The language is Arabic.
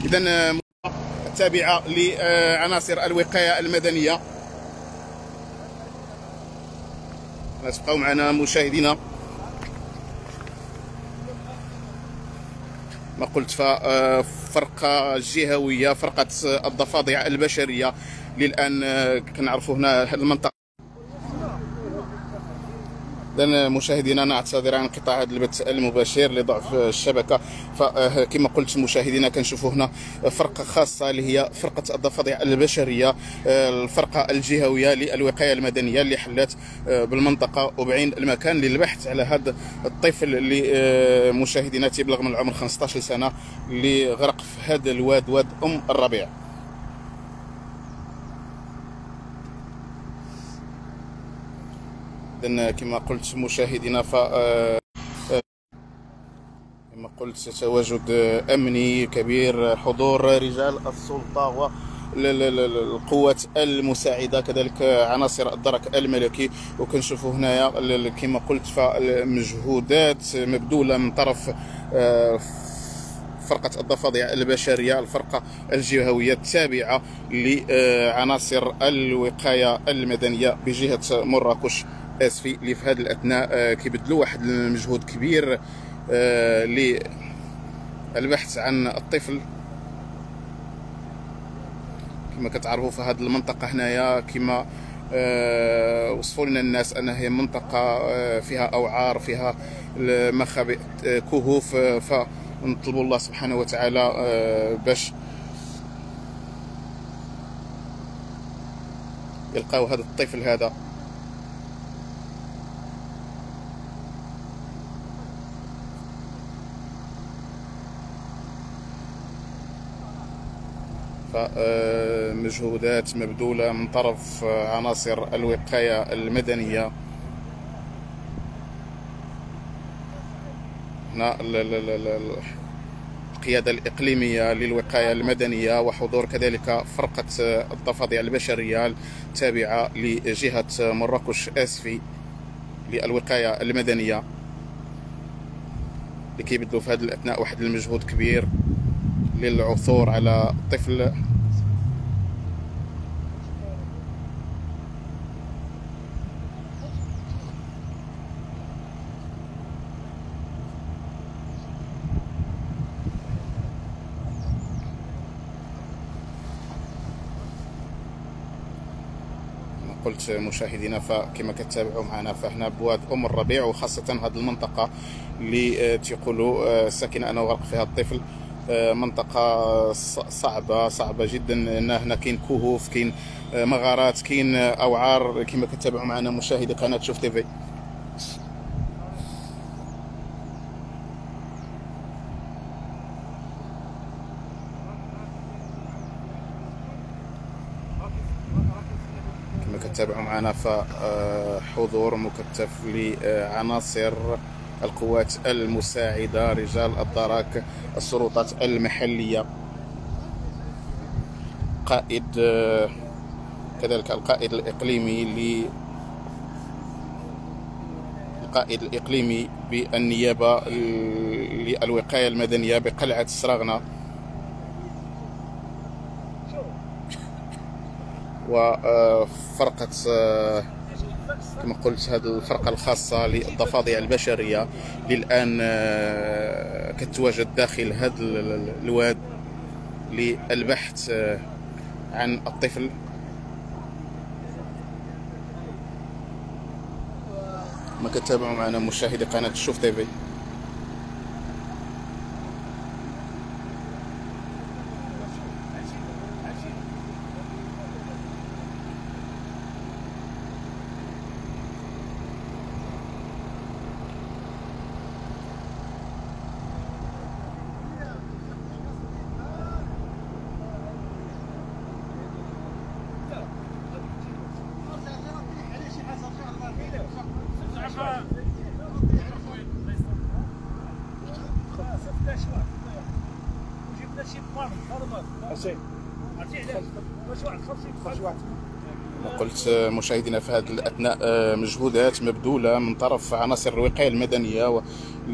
إذن التابعة لعناصر الوقاية المدنية. تبقاو معنا مشاهدينا. ما قلت فرقة جهوية، فرقة الضفادع البشرية للآن كنعرفوا هنا المنطقة. إذن مشاهدينا نعتذر عن انقطاع هذا البث المباشر لضعف الشبكة. فكما قلت مشاهدينا كنشوفوا هنا فرقة خاصة اللي هي فرقة الضفادع البشرية، الفرقة الجهوية للوقاية المدنية اللي حلت بالمنطقة وبعين المكان للبحث على هذا الطفل اللي مشاهدينا تيبلغ من العمر 15 سنة اللي غرق في هذا الواد، واد أم الربيع. إذن كما قلت مشاهدينا كما قلت تواجد أمني كبير، حضور رجال السلطة والقوات المساعدة، كذلك عناصر الدرك الملكي. وكنشوفوا هنايا كما قلت فمجهودات مبذولة من طرف فرقة الضفادع البشرية، الفرقة الجهوية التابعة لعناصر الوقاية المدنية بجهة مراكش اسفي، اللي في هذا الاثناء كيبذلوا واحد المجهود كبير للبحث عن الطفل. كما كتعرفوا في هذه المنطقه هنايا كما وصفوا لنا الناس انها هي منطقه فيها اوعار، فيها مخابئ، كهوف. فنطلبوا الله سبحانه وتعالى باش يلقاو هذا الطفل هذا. فمجهودات مبذولة من طرف عناصر الوقاية المدنية. هنا القيادة الإقليمية للوقاية المدنية وحضور كذلك فرقة الضفادع البشرية التابعة لجهة مراكش اسفي للوقاية المدنية، اللي كيبذلوا في هذا الأثناء واحد المجهود كبير للعثور على الطفل. قلت مشاهدينا فكما كتابعوا معنا فهنا بواد ام الربيع، وخاصه هذه المنطقه اللي تيقولوا ساكن انا وغرق فيها الطفل، منطقه صعبه جدا، لان هنا كاين كهوف، كاين مغارات، كاين اوعار كما كتابعوا معنا مشاهدي قناه شوف تيفي. كتابعوا معنا فحضور مكثف لعناصر القوات المساعدة، رجال الدرك، السلطات المحلية، قائد كذلك القائد الإقليمي بالنيابة للوقاية المدنية بقلعة السراغنة، وفرقة كما قلت هذه الفرقة الخاصة للضفادع البشرية للآن كتواجد داخل هذا الواد للبحث عن الطفل. ما كتابعوا معنا مشاهدي قناة شوف تيفي. قلت مشاهدينا في هذه الأثناء مجهودات مبذولة من طرف عناصر الوقاية المدنية